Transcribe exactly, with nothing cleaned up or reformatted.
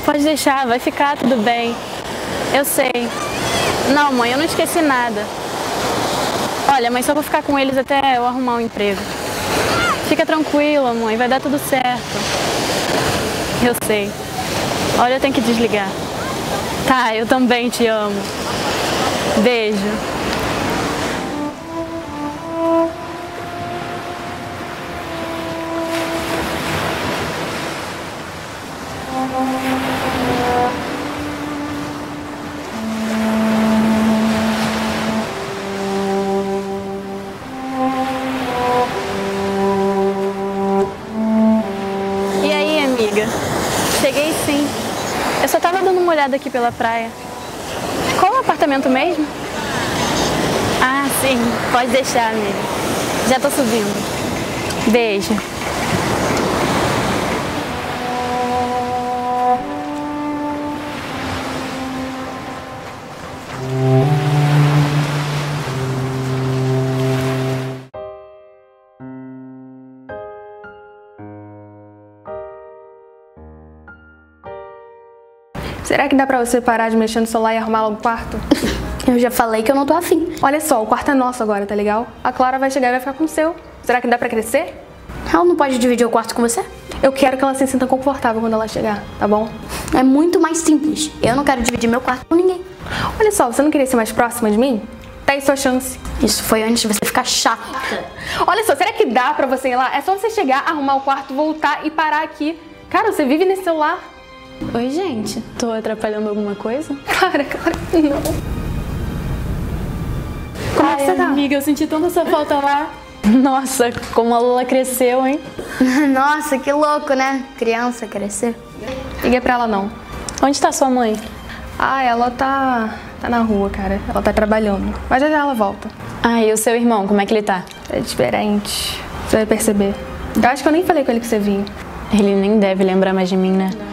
Pode deixar, vai ficar tudo bem. Eu sei. Não, mãe, eu não esqueci nada. Olha, mas só vou ficar com eles até eu arrumar um emprego. Fica tranquila, mãe, vai dar tudo certo. Eu sei. Olha, eu tenho que desligar. Tá, eu também te amo. Beijo. E aí, amiga? Cheguei sim. Eu só tava dando uma olhada aqui pela praia. Qual é o apartamento mesmo? Ah, sim. Pode deixar, amiga. Já tô subindo. Beijo. Será que dá pra você parar de mexer no celular e arrumar logo o quarto? Eu já falei que eu não tô afim. Olha só, o quarto é nosso agora, tá legal? A Clara vai chegar e vai ficar com o seu. Será que dá pra crescer? Ela não pode dividir o quarto com você? Eu quero que ela se sinta confortável quando ela chegar, tá bom? É muito mais simples. Eu não quero dividir meu quarto com ninguém. Olha só, você não queria ser mais próxima de mim? Tá aí sua chance. Isso foi antes de você ficar chata. Olha só, será que dá pra você ir lá? É só você chegar, arrumar o quarto, voltar e parar aqui. Cara, você vive nesse celular. Oi, gente. Tô atrapalhando alguma coisa? Clara, Clara, não. Como é que você tá? Amiga, eu senti tanta sua falta lá. Nossa, como a Lula cresceu, hein? Nossa, que louco, né? Criança crescer. Liguei pra ela não. Onde tá sua mãe? Ah, ela tá, tá na rua, cara. Ela tá trabalhando. Mas já já ela volta. Ah, e o seu irmão, como é que ele tá? É diferente. Você vai perceber. Eu acho que eu nem falei com ele que você vinha. Ele nem deve lembrar mais de mim, né?